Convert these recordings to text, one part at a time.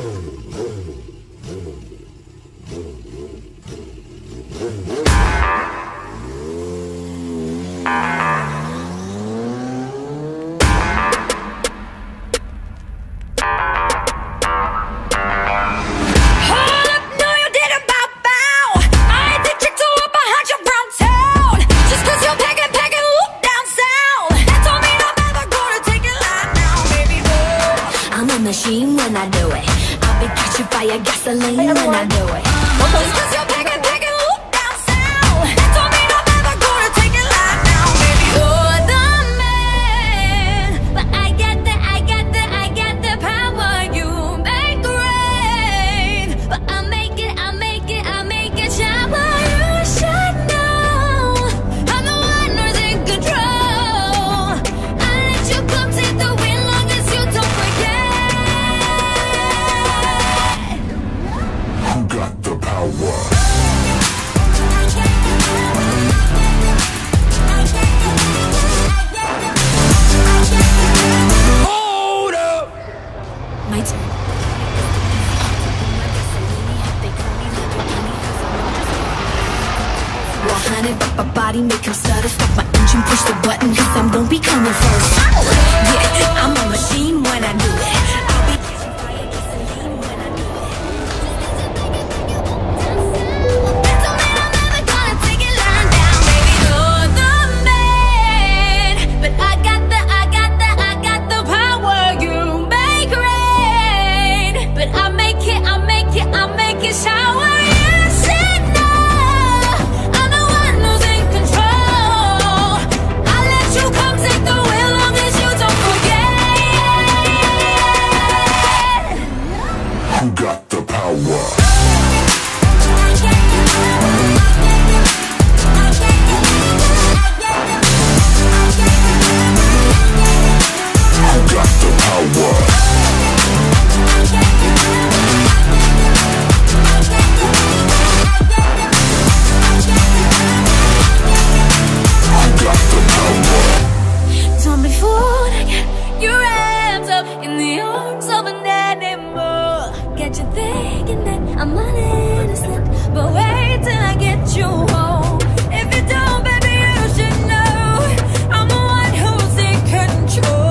Machine when I do it. I'll be catching fire, gasoline when I do it. Just 'cause you're packing, whoop down south. That don't mean I'm ever gonna take it live now, baby. You're the man, but I got the power. You make rain, but I make it shower. You should know I'm the one who's in control. I let you come take the wheel long as you don't forget. Got the power. Hold up. My turn. Body make him stutter, stop my engine, push the button, cause I'm gonna be coming first. Yeah, I'm a machine when I do it. I'll be catching fire, gasoline when I do it. That don't mean I'm never gonna take it lying down, baby. You're the man, but I got the power. You make rain, but I make it shower. Got the power. Got the power. Got the power. Don't be fooled, get your hands up in the arms of an animal. Get you thinking that I'm not innocent, but wait till I get you home. If you don't, baby, you should know I'm the one who's in control.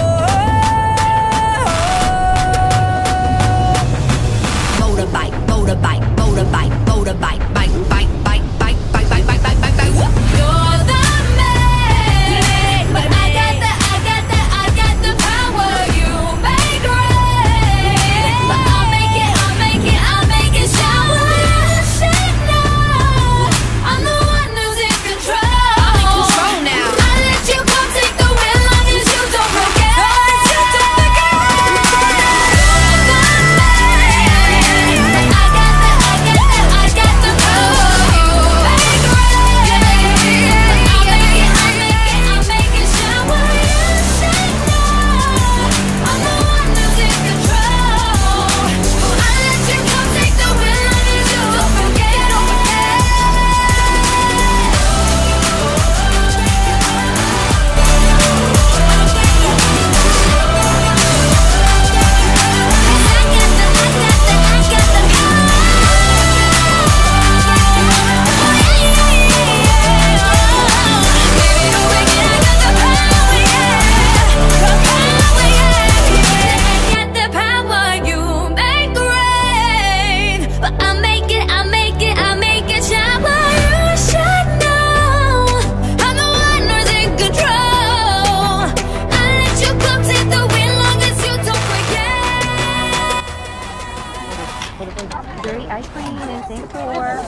Motorbike, motorbike, motorbike, motorbike, bike, bike, bike, bike, bike, bike, bike, bike, bike, bike. You're the man, but I got the power. You make rain, but I'll make it shower. You should know I'm the one who's in control. I'm in control now. I let you come take the wheel long as you don't forget. You're the man, but I got the power. You make rain, but I'll make it shower. You should know I'm the one who's in control. I let you come take the wheel long as you don't forget. Dairy ice cream in Singapore.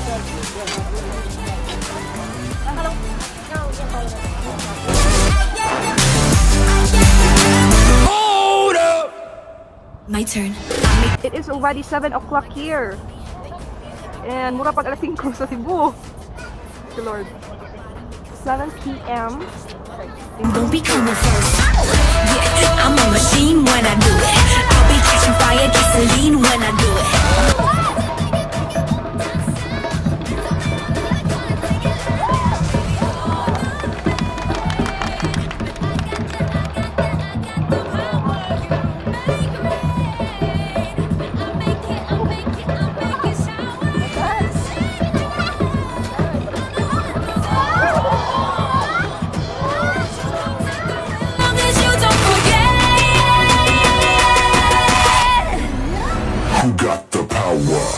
Hold up. My turn. It is already 7 o'clock here. And mura pag alas 5 sa Cebu. The Lord. 7 p.m. Don't be coming first. Yeah, I'm a machine when I do it. I'll be catching fire, gasoline when I do it. Who got the power?